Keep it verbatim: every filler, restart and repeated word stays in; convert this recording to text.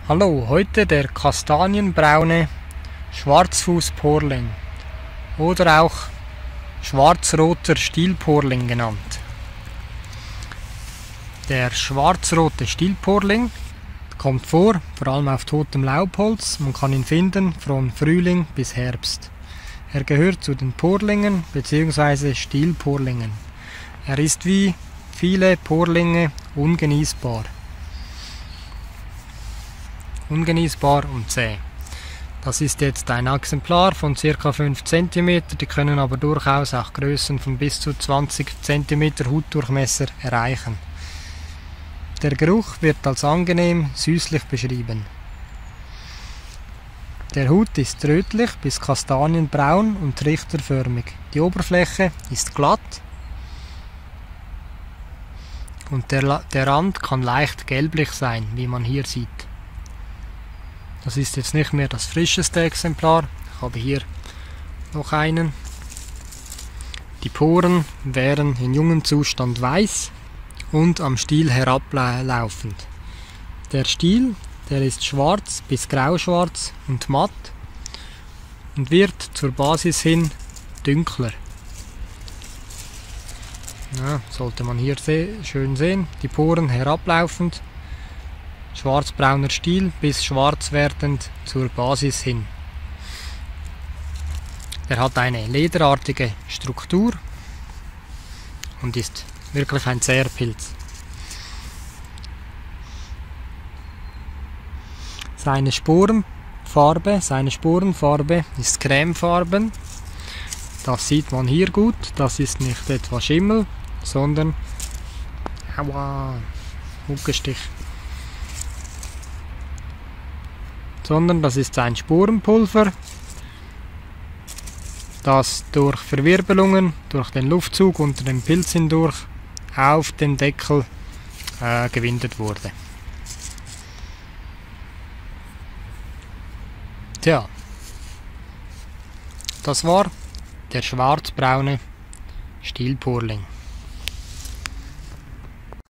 Hallo, heute der kastanienbraune Schwarzfußporling oder auch schwarzroter Stielporling genannt. Der schwarzrote Stielporling kommt vor, vor allem auf totem Laubholz. Man kann ihn finden von Frühling bis Herbst. Er gehört zu den Porlingen bzw. Stielporlingen. Er ist wie viele Porlinge ungenießbar. Ungenießbar und zäh. Das ist jetzt ein Exemplar von ca. fünf Zentimeter, die können aber durchaus auch Größen von bis zu zwanzig Zentimeter Hutdurchmesser erreichen. Der Geruch wird als angenehm süßlich beschrieben. Der Hut ist rötlich bis kastanienbraun und trichterförmig. Die Oberfläche ist glatt und der, der Rand kann leicht gelblich sein, wie man hier sieht. Das ist jetzt nicht mehr das frischeste Exemplar. Ich habe hier noch einen. Die Poren wären in jungem Zustand weiß und am Stiel herablaufend. Der Stiel, der ist schwarz bis grauschwarz und matt und wird zur Basis hin dünkler. Ja, sollte man hier se- schön sehen. Die Poren herablaufend. Schwarzbrauner Stiel bis schwarz werdend zur Basis hin. Er hat eine lederartige Struktur und ist wirklich ein zäher Pilz. Seine Sporenfarbe, seine Sporenfarbe ist cremefarben. Das sieht man hier gut. Das ist nicht etwa Schimmel, sondern aua, Muckestich. sondern das ist ein Sporenpulver, das durch Verwirbelungen, durch den Luftzug unter dem Pilz hindurch auf den Deckel äh, gewindet wurde. Tja, das war der schwarzbraune Stielporling.